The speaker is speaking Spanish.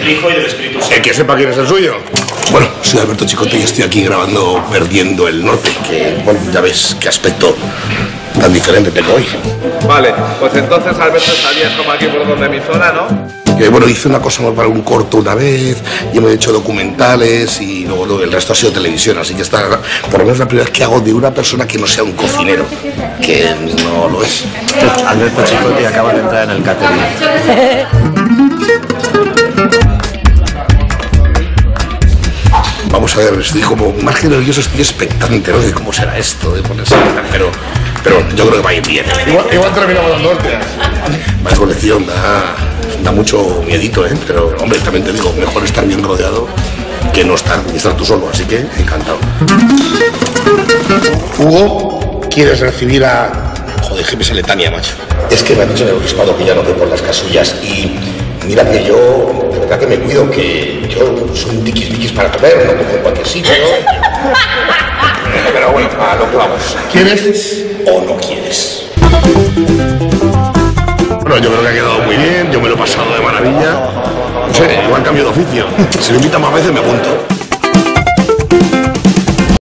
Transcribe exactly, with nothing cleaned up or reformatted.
del Hijo y del Espíritu Santo. Eh, que sepa quién es el suyo. Bueno, soy Alberto Chicote y estoy aquí grabando Perdiendo el Norte, que, bueno, ya ves qué aspecto tan diferente tengo hoy. Vale, pues entonces Alberto estarías como aquí por donde mi zona, ¿no? Que, bueno, hice una cosa para un corto una vez, y hemos hecho documentales y luego lo, el resto ha sido televisión, así que esta por lo menos la primera vez que hago de una persona que no sea un cocinero, que no lo es. Alberto Chicote acaba de entrar en el catering. Vamos a ver, estoy como más que nervioso, estoy expectante, ¿no? De cómo será esto, de ponerse a cantar, pero, pero yo creo que va a ir bien. Igual, igual terminamos dando hostias. Más colección, da, da mucho miedito, ¿eh? Pero, hombre, también te digo, mejor estar bien rodeado que no estar, y estar tú solo, así que encantado. Hugo, ¿quieres recibir a...? Joder, G P S Letania, macho. Es que me han dicho en el obispado que ya no te por las casullas y... Mira que yo, de verdad que me cuido, que yo soy un tiquis-biquis para comer, no como en cualquier sitio. Pero bueno, a lo que vamos. ¿Quieres o no quieres? Bueno, yo creo que ha quedado muy bien, yo me lo he pasado de maravilla. No sé, igual cambio de oficio. Si me invitan más veces me apunto.